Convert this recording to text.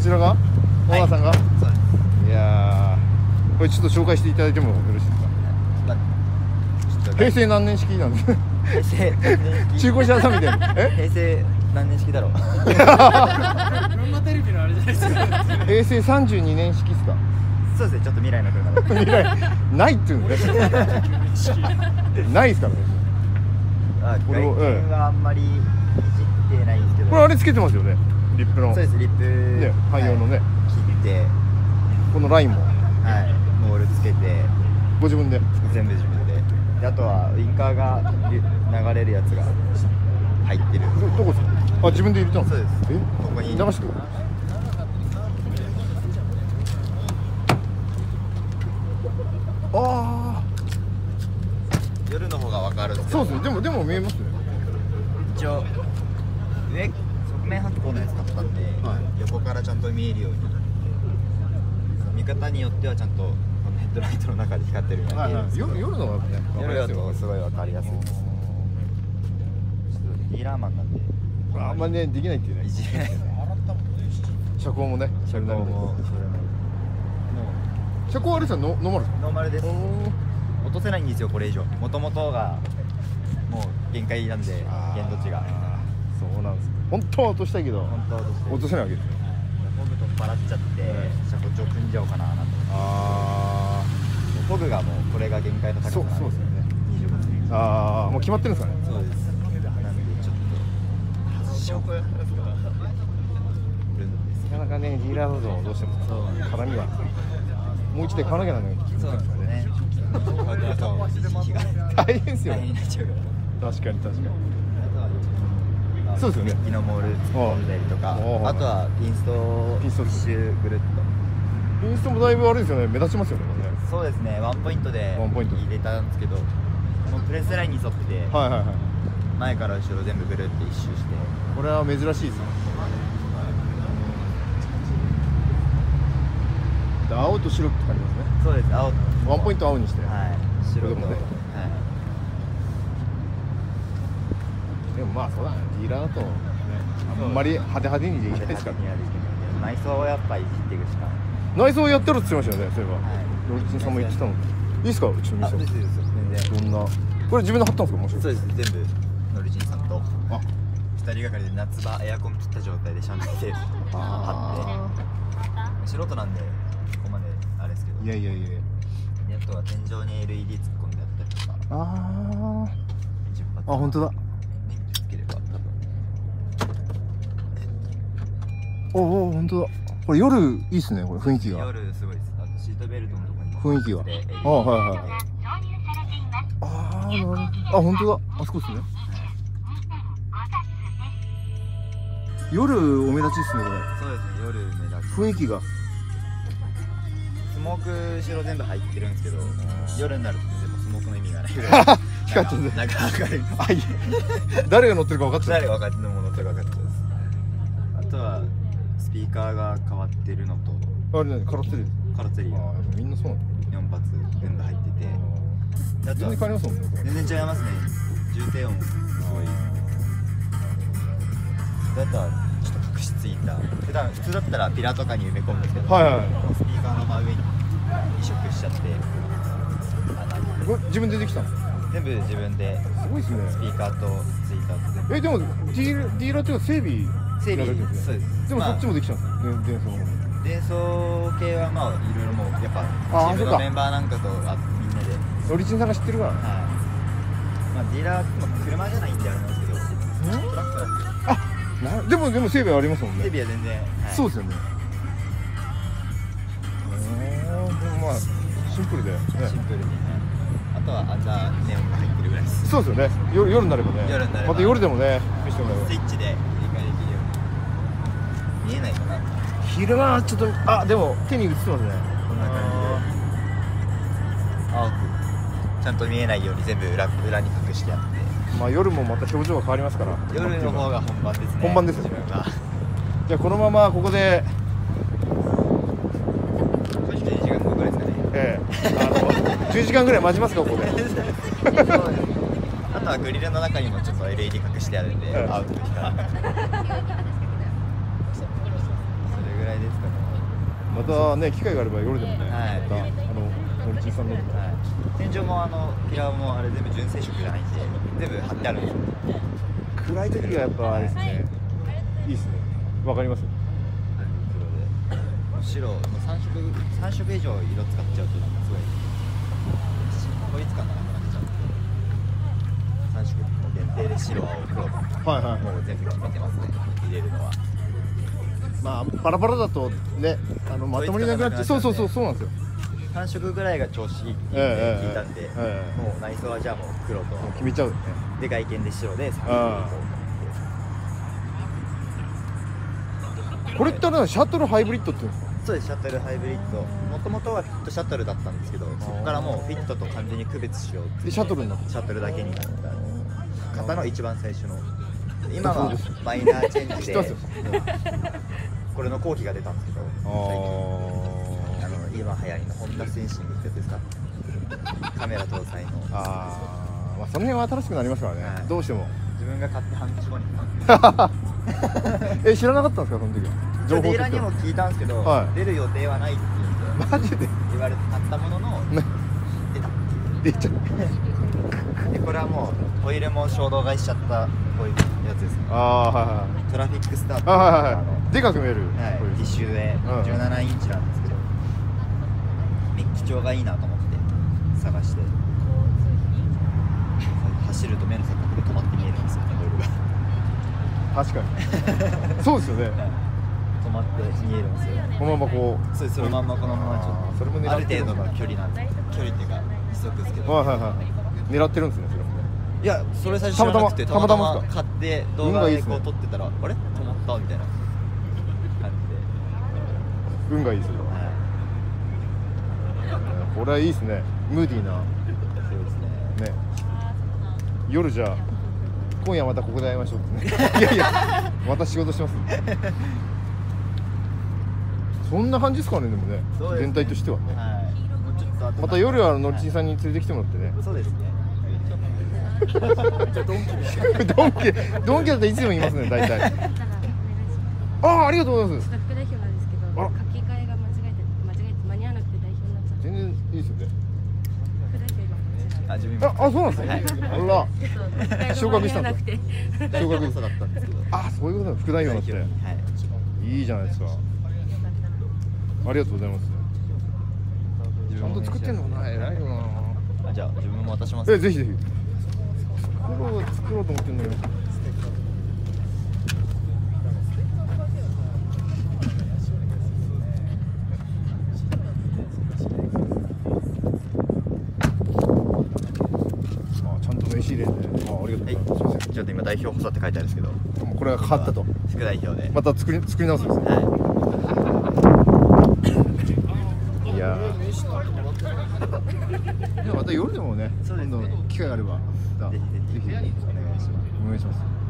ちらがオーナーさんが、 そうです。 いやー、これちょっと紹介していただいてもよろしいですか。平成何年式なんですか。 平成何年式中古車屋さんみたいな。 平成何年式だろう。 群馬テレビのあれじゃないですか。 平成32年式ですか。 そうですね、ちょっと未来の車で。 未来ないっていうんですね。ないですからね。 外見はあんまりいじってないんですけど。 これあれつけてますよね。リップの。 そうです、リップね、汎用のね、 切って、 このラインもはい、モールつけて、 ご自分で。 全部自分で。であとはウインカーが流れるやつが入ってる。 どこですか。あ、自分で入れたの。 そうです。 え、 ここに流してくる。あ夜の方が分かるんですあ、 けど。 そうですね。でも見えますね。 一応上側面発光のやつ買ったんで、横からちゃんと見えるように。見方によってはちゃんとこのヘッドライトの中で光ってるように見えるんですけど、 夜の方がね、 夜だとすごい分かりやすいですね。ちょっとディーラーマンなんであんまりね、できないっていうねい。じれない。 車高もね、 車高もそれなり車高あれですよ、ノーマルですか。 ノーマルです。 おー、 落とせないんですよ、これ以上。もともとがもう限界なんで、限度値が。 そうなんです。本当は落としたいけど本当は落とせないわけですよ。 フォグと払っちゃって車高調組んじゃおうかなと思って。 あフォグがもうこれが限界の高さなんそうですよね。 25センチ。 あ、もう決まってるんですかね。 そうです。なんでちょっと外しようかなるんですなかなかね、ディーラーだとどうしても絡みはもう一台買わなきゃならない。 そうなんですよね。 大変ですよ。 大変になっちゃうから。 確かに確かに。 あとはそうですよね。 デッキのモール突っ込んだりとか、 ああとはピンストピンスト一周ぐるっと。 インストもだいぶあれですよね、目立ちますよね。これね。 そうですね、ワンポイントでワンポイント入れたんですけど、このプレスラインに沿ってて、 はいはいはい。 前から後ろ全部ぐるって一周して、 これは珍しいですよ。で、青と白って感じますね。 そうです、青、 ワンポイント青にして。 はい、白と、 これでもねはい、 でもまあそうだね、ディーラーだとね、あんまり派手派手にできないですから。 内装をやっぱいじっていくしか。 内装やってるって言ってましたよね、そういえば。 はいロリチンさんも言ってたの。いいですか、うちのあ、 店。 ですです全然。 どんな。これ自分で貼ったんですか、もしかして。 そうです、全部ノリジンさんとあ、 二人がかりで夏場エアコン切った状態で車内で貼って、素人なんでここまであれですけど、 いやいやいや。 であとは天井に LED 突っ込んであったりとか、 あ 10発あ、本当だ。 電気つければ多分。 おお、本当だ。これ夜いいっすね、これ雰囲気が。 夜すごいです。あとシートベルトのところに雰囲気が。あ、はいはい。ああ、なるほど。あ、本当だ。あそこですね。夜お目立ちですね、これ。 そうですね、夜目立つ。 雰囲気が。 スモーク後ろ全部入ってるんですけど、夜になると全部スモークの意味がないぐらい光っちゃうね。 なんか明るいです。 あ、いえ。誰が乗ってるか分かってた。 誰が分かってるものと分かってです。あとはスピーカーが変わってるのと、 あれね、カラッテリー。 カラツリーがああ、みんなそうなんだ。 4発全部入ってて、であとは全然変わりますもんね、これ。 全然違いますね。重低音すごい。であとはちょっと隠しついた、普通だったらピラとかに埋め込むんですけど、 はいはい。 スピーカーの真上に移植しちゃって、 これ自分でできたの。 全部自分ですごいですね。 スピーカーとツイーターと全部でもディーラーっていうか整備整備やられてるんですね。 そうです。 でもそっちもできちゃうんですよ、電装の方も。 伝送系はまあいろいろもうやっぱチームそうかのメンバーなんかとみんなで、 オリジンさんが知ってるから。 はい、まあディーラー、まあ、車じゃないんであれなんですけど、トラックなんででも整備ありますもんね。 整備は全然、はい、 そうですよね。でもまあシンプルで、ね、 シンプルにね。あとはアンダーネオンが入ってるぐらいです。 そうですよね。夜になればね。 夜になればまた夜でもね、見せてもらえば。 スイッチで理解できるように見えないかな。 昼間はちょっとでも手に映ってますね。 こんな感じで青くちゃんと見えないように全部裏に隠してあって、 まあ夜もまた表情が変わりますから。 夜の方が本番ですね。 本番ですよね。 自分はじゃあこのままここで、 12時間後ぐらいですかね。 10時間ぐらい待ちますか、ここで。 あとはグリルの中にもちょっと LED 隠してあるんで、アウトでした。それぐらいです。 またね機会があれば夜でもね、 はいまたノリチンさんの、 天井もピラーもあれ全部純正色じゃないんで全部貼ってあるんですよ。 暗い時がやっぱあれですね、いいですね、わかります。 白もう3色以上色使っちゃうとなんかすごい統一感がなくなっちゃう。3色限定で白青黒もう全部決めてますね、入れるのは。 まあバラバラだとねまとまりなくなっちゃう。そうなんですよ。 3色ぐらいが調子いいって聞いたんで、もう内装はじゃあもう黒と決めちゃうね。 で外見で白で3色これってあれシャトルハイブリッドっていうんですか？ そうです、シャトルハイブリッド。もともとはフィットシャトルだったんですけど、そこからもうフィットと完全に区別しようってでシャトルになった。 シャトルだけになった方の一番最初の。今はマイナーチェンジでこれの後期が出たんですけど、最近今流行りのホンダセンシングってやつですか、カメラ搭載の。 まあその辺は新しくなりますからね、どうしても。 自分が買って半年後に知らなかったんですかその時は。 情報ディーラーにも聞いたんですけど、出る予定はないって言ってマジで言われて買ったものの出ちゃう。 でこれはもうホイールも衝動買いしちゃったこういうやつですね。トラフィックスタート、 でかく見えるティッシュで17インチなんですけど、メッキ調がいいなと思って探して、走ると目の錯覚で止まって見えるんですよね、ホイールが。 確かにそうですよね。 止まって見えるんですよ。 このままこう。 そうです、そのまんまこのままちょっとそれもある程度の距離なんです。距離っていうか時速ですけど。 狙ってるんですねそれもね。 いや、それ最初知らなくてたまたま買って動画でこう撮ってたら、あれ止まったみたいな感じで。 運がいいですよ。これはいいですね。ムーディーな。 そうですね。 夜じゃあ今夜またここで会いましょうってね。いやまた仕事します。そんな感じですかねでもね。全体としてはね。また夜はノリチンさんに連れてきてもらってね。 そうですね。 ドンキだっていつでも言いますね大体。ありがとうございます。 副代表なんですけど、書き換えが間違えて間に合わなくて代表になっちゃった。 全然いいですよね。 副代表今あ、 そうなんですね。あら、昇格したんですか。昇格だったんですけど。 そういうことだ。副代表になって。いいじゃないですか。ありがとうございます。ちゃんと作ってんのかな、偉いよな。 じゃあ自分も渡します。 ぜひぜひ。作ろうと思ってんだよ。ちゃんと名刺入れて。ありがとうございます。 ちょっと今代表補佐って書いてあるんですけど。 これが変わったと。 副代表で。 また作り直すんですね。いやまた夜でもね、今度機会があればぜひお願いします。